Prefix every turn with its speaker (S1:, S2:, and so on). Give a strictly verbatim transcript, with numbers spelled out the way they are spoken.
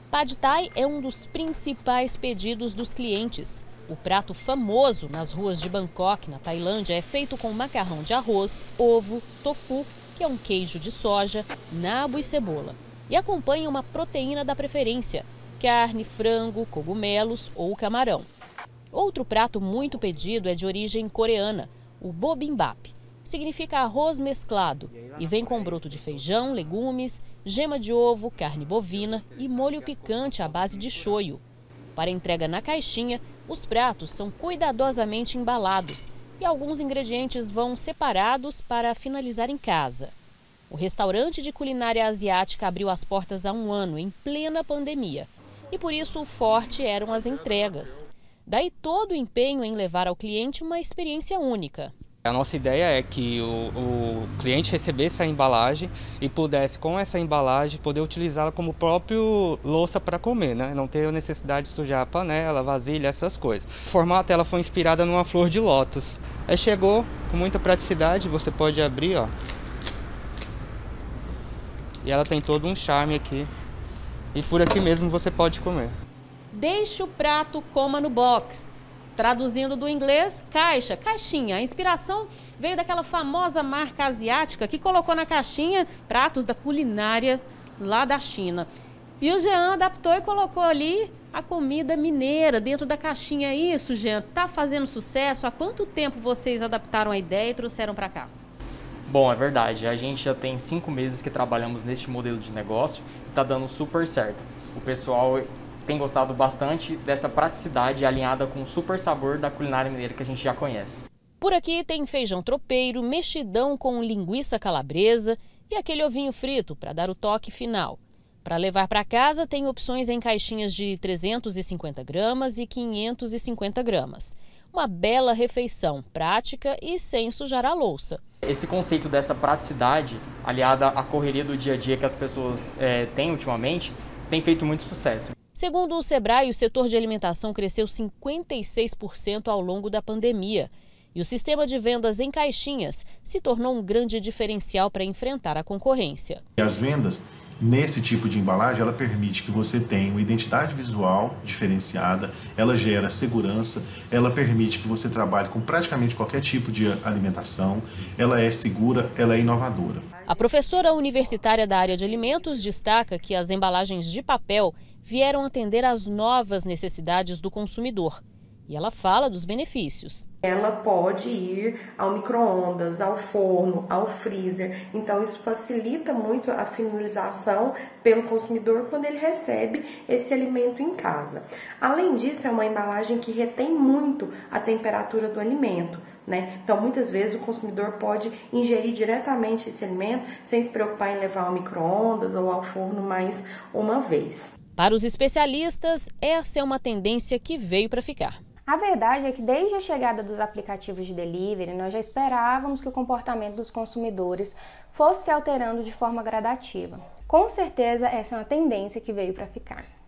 S1: Pad Thai é um dos principais pedidos dos clientes. O prato famoso nas ruas de Bangkok, na Tailândia, é feito com macarrão de arroz, ovo, tofu, que é um queijo de soja, nabo e cebola. E acompanha uma proteína da preferência, carne, frango, cogumelos ou camarão. Outro prato muito pedido é de origem coreana, o bobimbap. Significa arroz mesclado e vem com broto de feijão, legumes, gema de ovo, carne bovina e molho picante à base de shoyu. Para entrega na caixinha, os pratos são cuidadosamente embalados e alguns ingredientes vão separados para finalizar em casa. O restaurante de culinária asiática abriu as portas há um ano, em plena pandemia. E por isso o forte eram as entregas. Daí todo o empenho em levar ao cliente uma experiência única.
S2: A nossa ideia é que o, o cliente recebesse a embalagem e pudesse, com essa embalagem, poder utilizá-la como próprio louça para comer, né? Não ter a necessidade de sujar a panela, vasilha, essas coisas. O formato ela foi inspirada numa flor de lótus. Aí chegou com muita praticidade, você pode abrir, ó. E ela tem todo um charme aqui. E por aqui mesmo você pode comer.
S1: Deixe o prato, coma no box. Traduzindo do inglês, caixa, caixinha. A inspiração veio daquela famosa marca asiática que colocou na caixinha pratos da culinária lá da China. E o Jean adaptou e colocou ali a comida mineira dentro da caixinha. Isso, Jean, tá fazendo sucesso? Há quanto tempo vocês adaptaram a ideia e trouxeram para cá?
S3: Bom, é verdade. A gente já tem cinco meses que trabalhamos neste modelo de negócio e está dando super certo. O pessoal tem gostado bastante dessa praticidade alinhada com o super sabor da culinária mineira que a gente já conhece.
S1: Por aqui tem feijão tropeiro, mexidão com linguiça calabresa e aquele ovinho frito para dar o toque final. Para levar para casa tem opções em caixinhas de trezentos e cinquenta gramas e quinhentos e cinquenta gramas. Uma bela refeição, prática e sem sujar a louça.
S3: Esse conceito dessa praticidade, aliada à correria do dia a dia que as pessoas é, têm ultimamente, tem feito muito sucesso.
S1: Segundo o Sebrae, o setor de alimentação cresceu cinquenta e seis por cento ao longo da pandemia. E o sistema de vendas em caixinhas se tornou um grande diferencial para enfrentar a concorrência.
S4: As vendas nesse tipo de embalagem, ela permite que você tenha uma identidade visual diferenciada, ela gera segurança, ela permite que você trabalhe com praticamente qualquer tipo de alimentação, ela é segura, ela é inovadora.
S1: A professora universitária da área de alimentos destaca que as embalagens de papel vieram atender às novas necessidades do consumidor. E ela fala dos benefícios.
S5: Ela pode ir ao micro-ondas, ao forno, ao freezer. Então isso facilita muito a finalização pelo consumidor quando ele recebe esse alimento em casa. Além disso, é uma embalagem que retém muito a temperatura do alimento, né? Então muitas vezes o consumidor pode ingerir diretamente esse alimento sem se preocupar em levar ao micro-ondas ou ao forno mais uma vez.
S1: Para os especialistas, essa é uma tendência que veio para ficar.
S6: A verdade é que desde a chegada dos aplicativos de delivery, nós já esperávamos que o comportamento dos consumidores fosse se alterando de forma gradativa. Com certeza, essa é uma tendência que veio para ficar.